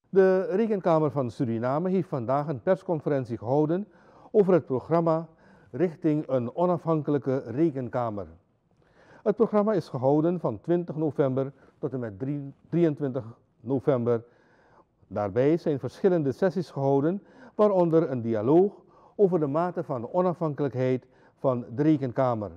De Rekenkamer van Suriname heeft vandaag een persconferentie gehouden over het programma Richting een onafhankelijke Rekenkamer. Het programma is gehouden van 20 november tot en met 23 november. Daarbij zijn verschillende sessies gehouden, waaronder een dialoog over de mate van onafhankelijkheid van de Rekenkamer.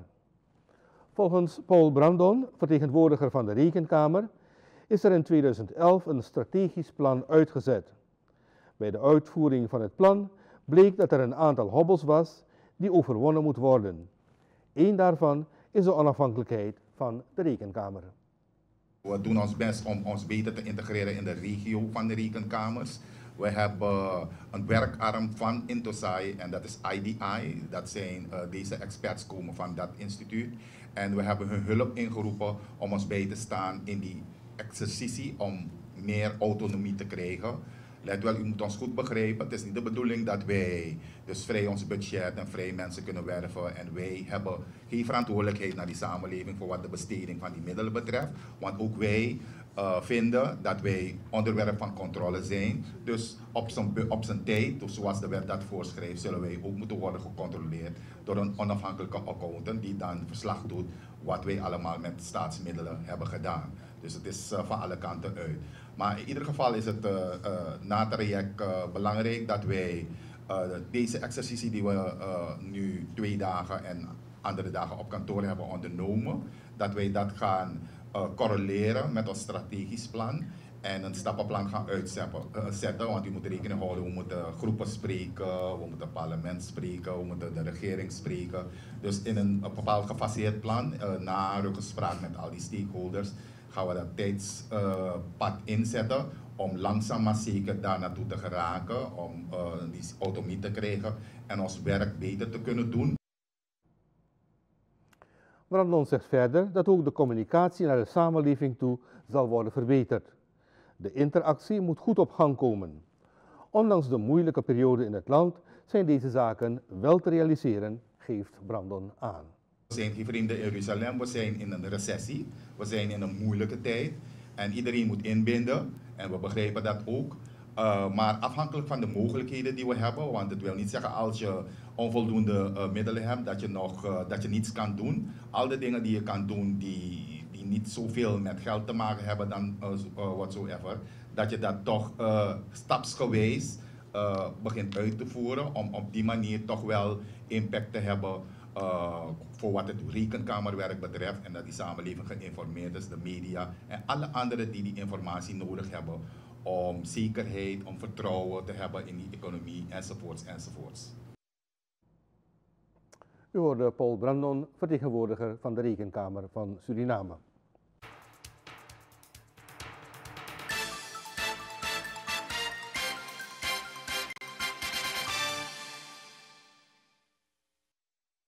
Volgens Paul Brandon, vertegenwoordiger van de Rekenkamer, is er in 2011 een strategisch plan uitgezet. Bij de uitvoering van het plan bleek dat er een aantal hobbels was die overwonnen moet worden. Eén daarvan is de onafhankelijkheid van de Rekenkamer. We doen ons best om ons beter te integreren in de regio van de rekenkamers. We hebben een werkarm van Intosai en dat is IDI. Dat zijn deze experts komen van dat instituut. En we hebben hun hulp ingeroepen om ons bij te staan in die exercitie om meer autonomie te krijgen. Let wel, u moet ons goed begrijpen. Het is niet de bedoeling dat wij dus vrij ons budget en vrij mensen kunnen werven. En wij hebben geen verantwoordelijkheid naar die samenleving voor wat de besteding van die middelen betreft. Want ook wij vinden dat wij onderwerp van controle zijn. Dus op zijn tijd, zoals de wet dat voorschrijft, zullen wij ook moeten worden gecontroleerd door een onafhankelijke accountant die dan verslag doet wat wij allemaal met staatsmiddelen hebben gedaan. Dus het is van alle kanten uit. Maar in ieder geval is het na het traject belangrijk dat wij deze exercitie die we nu 2 dagen en andere dagen op kantoor hebben ondernomen, dat wij dat gaan correleren met ons strategisch plan en een stappenplan gaan uitzetten. Want u moet rekening houden, we moeten groepen spreken, we moeten het parlement spreken, we moeten de regering spreken. Dus in een bepaald gefaseerd plan, na ruggespraak met al die stakeholders, gaan we dat tijdspad inzetten om langzaam maar zeker daar naartoe te geraken, om die autonomie te krijgen en ons werk beter te kunnen doen. Brandon zegt verder dat ook de communicatie naar de samenleving toe zal worden verbeterd. De interactie moet goed op gang komen. Ondanks de moeilijke periode in het land zijn deze zaken wel te realiseren, geeft Brandon aan. We zijn geen vrienden in Jeruzalem, we zijn in een recessie, we zijn in een moeilijke tijd en iedereen moet inbinden en we begrijpen dat ook. Maar afhankelijk van de mogelijkheden die we hebben, want het wil niet zeggen als je onvoldoende middelen hebt dat je niets kan doen. Al de dingen die je kan doen die niet zoveel met geld te maken hebben dan whatsoever, dat je dat toch stapsgewijs begint uit te voeren om op die manier toch wel impact te hebben voor wat het rekenkamerwerk betreft en dat die samenleving geïnformeerd is, de media en alle anderen die informatie nodig hebben om zekerheid, om vertrouwen te hebben in die economie enzovoorts enzovoorts. U hoorde Paul Brandon, vertegenwoordiger van de Rekenkamer van Suriname.